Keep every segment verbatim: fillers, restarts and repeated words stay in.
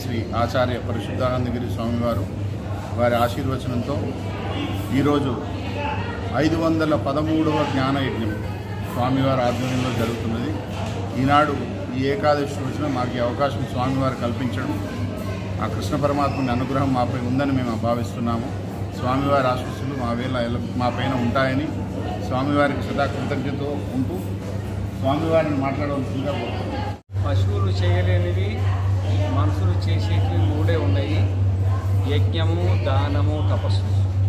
శ్రీ ఆచార్య పరిశుద్ధానందగిరి స్వామివారు వారి ఆశీర్వచనంతో ఈరోజు ఐదు వందల పదమూడవ జ్ఞానయజ్ఞం స్వామివారి ఆధ్వర్యంలో జరుగుతున్నది. ఈనాడు ఈ ఏకాదశి రోజున మాకు ఈ అవకాశం స్వామివారు కల్పించడం, ఆ కృష్ణ పరమాత్మని అనుగ్రహం మాపై ఉందని మేము భావిస్తున్నాము. స్వామివారి ఆశీస్సులు మా వేళ మా పైన ఉంటాయని స్వామివారికి సదా కృతజ్ఞతతో ఉంటూ స్వామివారిని మాట్లాడవలసిందిగా కోరుతున్నాం. పశువులు చేయలేనివి మనుషులు చేసేటివి మూడే ఉన్నాయి: యజ్ఞము, దానము, తపస్సు.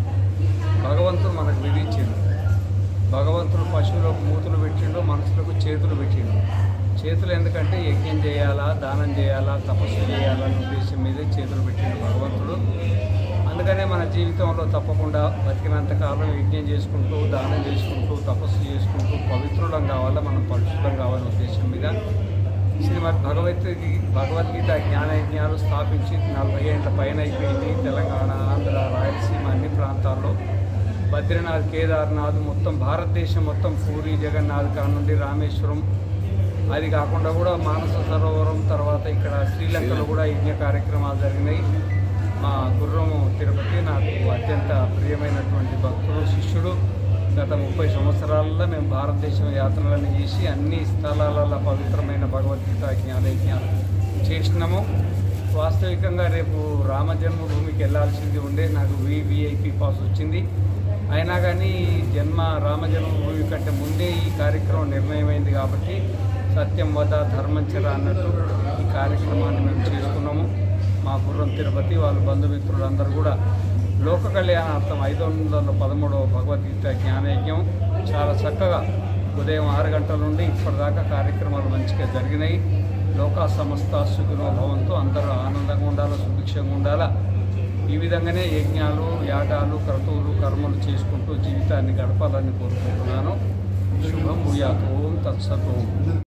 భగవంతుడు మనకు విధించిండు. భగవంతుడు పశువులకు మూతులు పెట్టిండు, మనుషులకు చేతులు పెట్టిండు. చేతులు ఎందుకంటే యజ్ఞం చేయాలా, దానం చేయాలా, తపస్సు చేయాలనే ఉద్దేశం మీదే చేతులు పెట్టిండు భగవంతుడు. అందుకనే మన జీవితంలో తప్పకుండా బతికినంతకాలం యజ్ఞం చేసుకుంటూ, దానం చేసుకుంటూ, తపస్సు చేసుకుంటూ పవిత్రులం కావాలా, మనం పరిశుద్ధం కావాలనే ఉద్దేశం మీద శ్రీమద్ భగవద్గీ భగవద్గీత జ్ఞానయజ్ఞాలు స్థాపించి నలభై ఏళ్ళ పైన అయిపోయింది. తెలంగాణ, ఆంధ్ర, రాయలసీమ అన్ని ప్రాంతాల్లో బద్రీనాథ్, కేదార్నాథ్, మొత్తం భారతదేశం మొత్తం పూరి జగన్నాథ్ కాడ నుండి రామేశ్వరం, అది కాకుండా కూడా మానస సరోవరం, తర్వాత ఇక్కడ శ్రీలంకలో కూడా యజ్ఞ కార్యక్రమాలు జరిగినాయి. మా గుర్రము తిరుపతి నాకు అత్యంత ప్రియమైనటువంటి భక్తుడు, శిష్యుడు. గత ముప్పై సంవత్సరాలలో మేము భారతదేశం యాత్రలను చేసి అన్ని స్థలాలలో పవిత్రమైన భగవద్గీత జ్ఞానయజ్ఞాలు చేసినాము. వాస్తవికంగా రేపు రామ జన్మభూమికి వెళ్ళాల్సింది ఉండే, నాకు వివిఐపి పాస్ వచ్చింది. అయినా కానీ జన్మ రామ జన్మభూమి కంటే ముందే ఈ కార్యక్రమం నిర్ణయమైంది కాబట్టి సత్యం వద ధర్మం చెర అన్నట్టు ఈ కార్యక్రమాన్ని మేము చేసుకున్నాము. మా గుర్రం తిరుపతి వాళ్ళ బంధుమిత్రులందరూ కూడా లోక కళ్యాణార్థం ఐదు వందల పదమూడవ భగవద్గీత జ్ఞానయజ్ఞం చాలా చక్కగా ఉదయం ఆరు గంటల నుండి ఇప్పటిదాకా కార్యక్రమాలు మంచిగా జరిగినాయి. లోకా సమస్త సుఖినో భవంతో అందరూ ఆనందంగా ఉండాలా, సుభిక్షంగా ఉండాలా. ఈ విధంగానే యజ్ఞాలు, యాగాలు, క్రతువులు, కర్మలు చేసుకుంటూ జీవితాన్ని గడపాలని కోరుకుంటున్నాను. శుభం భూయాత్. ఓం తత్సత్. ఓం.